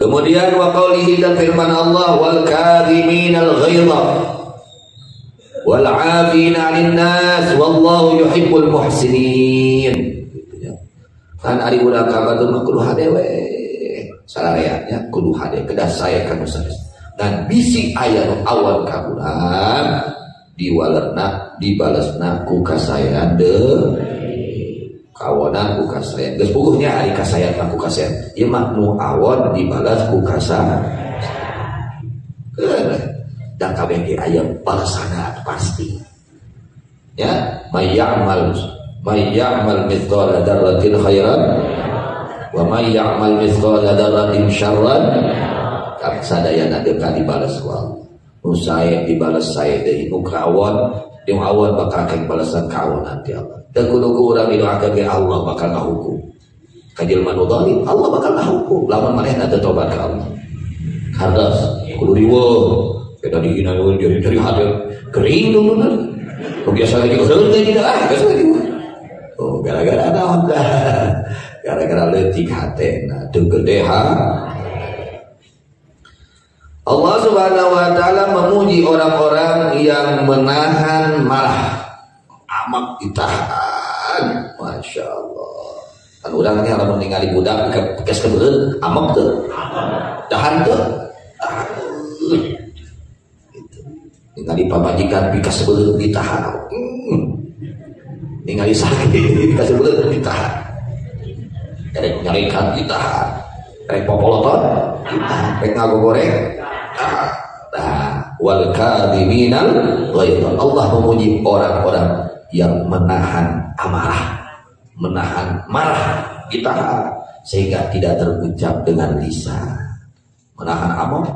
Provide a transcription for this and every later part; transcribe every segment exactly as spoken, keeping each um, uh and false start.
Kemudian wa qaulihi, dan firman Allah, wal kadhiminal ghaidha wal 'afina 'anil nas wallahu yuhibbul muhsinin. Kan ari ulah kabatur mah kudu hadewe sarareanya kudu hade kedah saya kanu sanes. Dan bisi aya nu awal kabulan diwalerna dibalesna ku kasayan de kawonan ku kasayan geus puguhnya ari kasayan ku kasayan ieu mah nu awon dibalas ku kasayan dan kabeh ge aya balasana pasti ya. May ya'mal may ya'mal mithqala dzarratin khairan wa may ya'mal mithqala dzarratin syarran kan sadayana deuk dibalas ku Allah. Nu sae dibalas sae deui, nu kawan jeung awan bakal keng balasan kawan nanti Allah. Dan kudu ku urang didoakeun ge Allah bakal ngahukum. Ka jelema nu zalim Allah bakal ngahukum lamun manehna teu tobat ka Allah. Hardas kudu riweuh, beda dihina we jadi dari hade kering dulu. Nu biasa lagi heureun teh tidak ah geus lagi. Oh gara-gara naon dah. Gara-gara leutik hatena teu gede ha. Allah Subhanahu wa taala memuji orang-orang yang menahan marah, amak ditahan. Masya Allah. Kan urang teh lamun ningali budak geus kebeureun amak teu? Tahan teu? Tahan. Gitu. Ningali pamajikan pikas sebeureun ditahan. Hmm. Ningali sakit pikas sebeureun ditahan. Karek nyarikan ditahan. Karek popoloton ditahan. Karek ngagogoreng. Nah, wal kadhiminal ghaidha. Allah memuji orang-orang yang menahan amarah, menahan marah kita sehingga tidak terucap dengan lisan. Menahan amarah.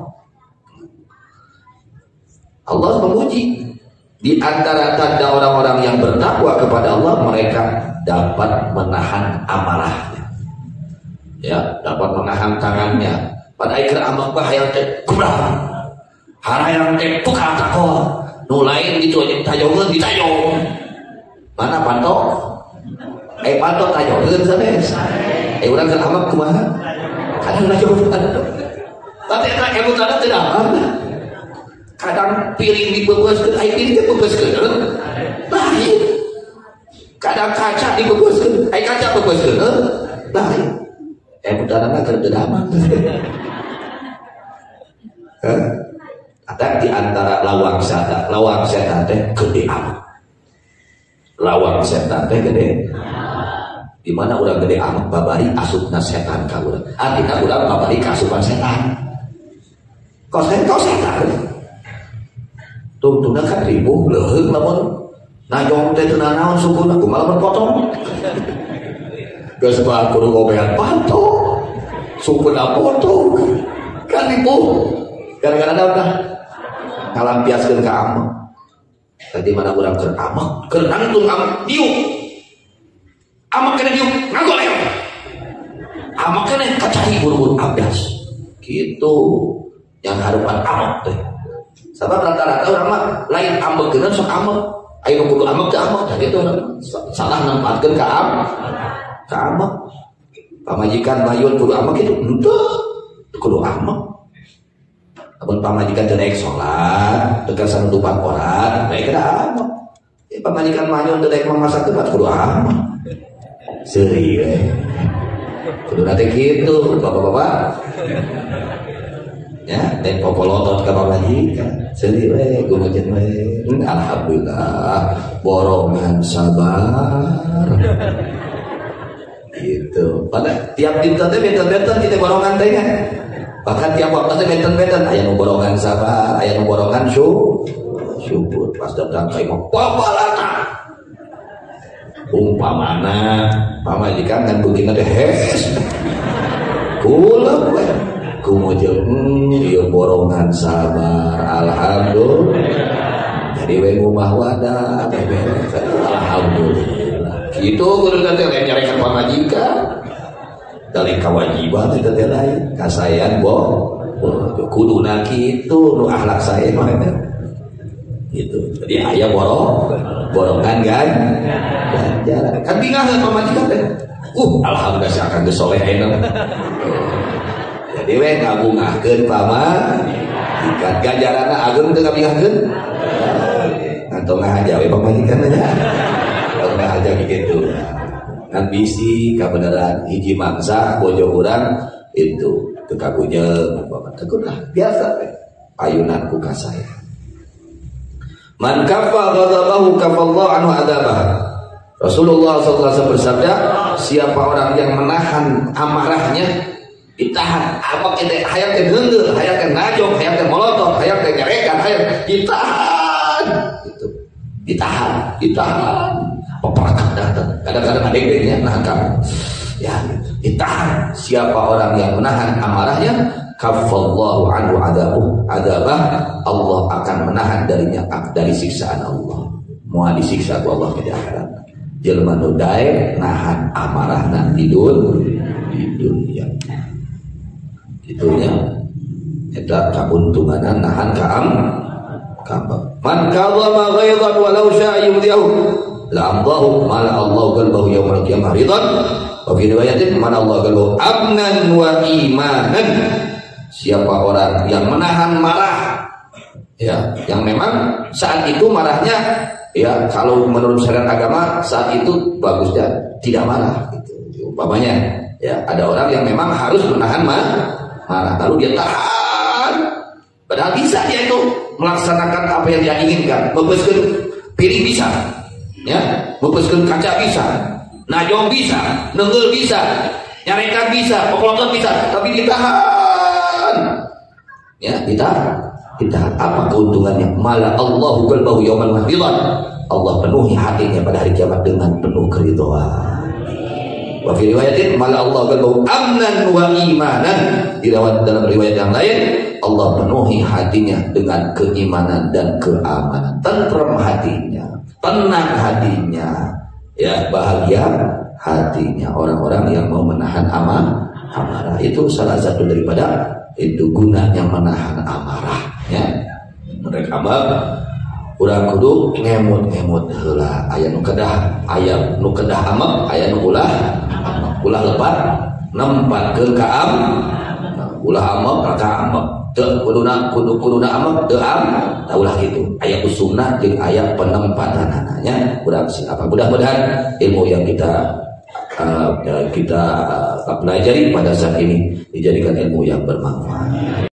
Allah memuji di antara tanda orang-orang yang bertakwa kepada Allah, mereka dapat menahan amarahnya. Ya, dapat menahan tangannya. Pada akhir amak bahaya teh kurang harayang teh tukang takor nu lain gitu aja tajongeun ditajong mana pantok eh pantok tajongeun sanes eh urang keur amak kumaha kadang najong tapi eta ilmu tanda teu dapat kadang piring dibebeuskeun ai piring teh bebeuskeun lain kadang kaca dibebeuskeun ai kaca bebeuskeun lain ilmu tanda keur teu dapat. Ada di antara lawang setan, lawang setan teh gede amat. Lawang setan teh gede. Di mana urang gede amat babari asupna setan ka urang. Artina urang babari kasupan setan. Kau setan kau setan. Tungtuna kan ribu leuheung lamun najong teh teu naon sukuna kumaha lamun potong. Geus bae kudu gobean pantok. Sukuna potong. Kan ribu. Gara-gara naon tah? Ngalampiaskeun ka amak. Tadi mana urang keur amak, keur nangtung amak diuk. Amak kena diuk, ngagoleo. Amak kena kacahi buru-buru abdas. Gitu. Yang harupan amak teh. Sabab rata-rata urang mah lain ambegeunan sok amak. Aya nu kudu amak teh amak tah gitu. Salah nempatkeun ka amak. Ka amak. Pamajikan mayun kudu amak kitu. Henteu. Kudu amak. Abang pamajikan teu naik sholat, tekan sanutupan koran, naik kada amak. Eh pamajikan manyun teu naik mamasak teh kudu amak. Seuri we. Kudu nate kitu, bapak-bapak. Ya, dan popolotot ka pamajikan. Seuri we, gumujeun we. Alhamdulillah, borongan sabar. Gitu. Pada tiap dinten teh benten-benten kita borongan teh nya. Bahkan tiap waktu teh benten-benten aya nu borongan sabar, aya nu borongan syukur. Pas datang ka imam, "Babalata." Umpamana pamajikan ngan beugina teh hes. Kula we kumojeun ieu borongan sabar, alhamdulillah. Jadi we ngubah wadah teh beres. Alhamdulillah. Kitu kudu teh nyarekan pamajikan. Dari kewajiban itu teh lain kasayan bo kuduna kitu nu akhlak sae mah eta gitu. Jadi aya borong borongan kan ganjaran kan bingaheun pamajikan teh uh alhamdulillah saya akan geus soleh ayeuna. jadi we ngabungahkeun pamajikan ganjaranna agung teu ngabungahkeun atau ngahaja we pamajikan aja atau ngahaja kitu kan bisi kabenaran hiji mangsa bojo urang itu teu kagunyeung umpama teu biasa ayunan ku ka saya. Man kaffa ghadabahu kafallahu anhu adabah. Rasulullah sallallahu alaihi wasallam bersabda, siapa orang yang menahan amarahnya, ditahan. Apa kita hayang teh heundeul, hayang teh najong, hayang teh molotot, hayang teh nyerekan, hayang ditahan. Itu. Ditahan, ditahan. Peperakan datang. Kadang-kadang ada yang nahan kamu. Ya, gitu. Ditahan. Siapa orang yang menahan amarahnya, kafallahu anhu adabuh adabah, Allah akan menahan darinya dari siksaan Allah. Mau disiksa ku Allah di akhirat. Jelema nu daek nahan amarahna di dunia. Itunya eta kauntunganna nahan kaam kambak. Man kadzama ghaidan walau syaa yumdihu la amdahu mala Allah qalbahu yaumil qiyamah ridan. Wa fi riwayatin man Allah qalbahu amnan wa imanan. Siapa orang yang menahan marah, ya, yang memang saat itu marahnya, ya, kalau menurut syariat agama saat itu bagusnya tidak marah. Gitu. Umpamanya, ya, ada orang yang memang harus menahan marah, lalu dia tahan, padahal bisa dia itu melaksanakan apa yang dia inginkan, membesarkan piring bisa, ya, membesarkan kaca bisa, najong bisa, nenggel bisa, nyarekan bisa, pekelotot bisa, tapi ditahan. Ya, ditahan. Ditahan. Apa keuntungannya? Mala Allahu qalbahu yaumal mahridan. Allah penuhi hatinya pada hari kiamat dengan penuh keridhaan. Wa fi riwayatin mala Allah qalbahu amnan wa imanan. Di dalam riwayat yang lain, Allah penuhi hatinya dengan keimanan dan keamanan. Tentrem hatinya, tenang hatinya, ya, bahagia hatinya. Orang-orang yang mau menahan amarah, amarah itu salah satu daripada itu gunanya menahan amarah, ya. Mereka mah urang kudu ngemut-ngemut heula, aya nu kedah, aya nu kedah amek, aya nu ulah amek. Ulah lebat nempatkeun ka am, ulah amek ka amek. Teu kuduna kudu kuduna amek teu am, tah ulah kitu. Aya usumna jeung aya penempatanana nya. Urang si apa mudah-mudahan ilmu yang kita Uh, kita uh, pelajari pada saat ini dijadikan ilmu yang bermanfaat.